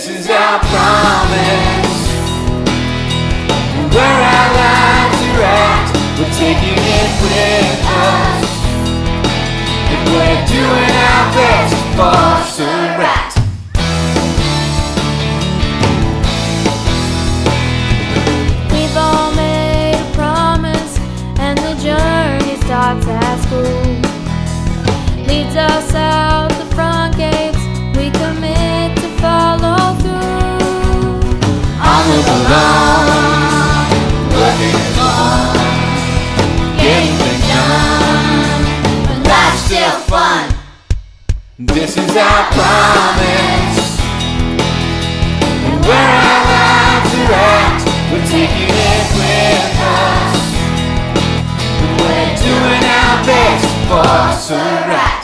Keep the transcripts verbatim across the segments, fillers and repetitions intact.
This is our promise. And where our lives are at, we're taking it with us. And we're doing our best for Surratt. We've all made a promise, and the journey starts at school. Leads us out the front gates, we commit to follow through. On the along, working hard, getting things done, but life's still fun. This is our promise. And where our lives are at, we're taking it with us. And we're doing our best for Surratt.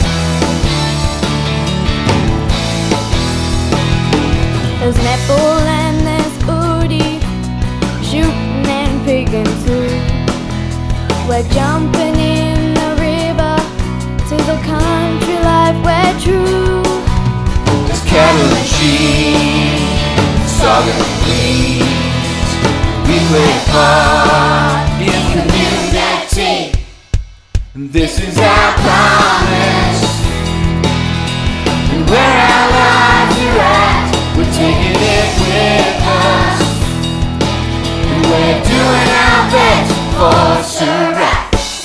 There's netball and there's booty, shooting and picking too. We're jumping in the river to the country life we're true. There's cattle and sheep, song and weeds. We play hard in community. This is our promise. And where our lives are at, we're taking it with us. And we're doing our best for Surratt.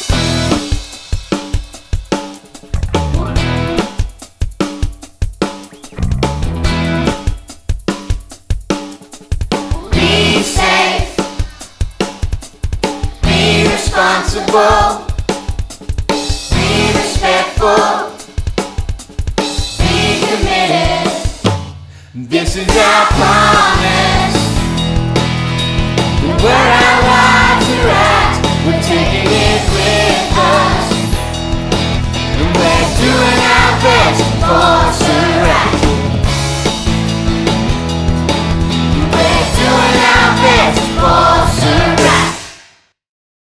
Be safe, be responsible, be respectful, be committed. This is our promise. And where our lives are at, we're taking it with us. And we're doing our best for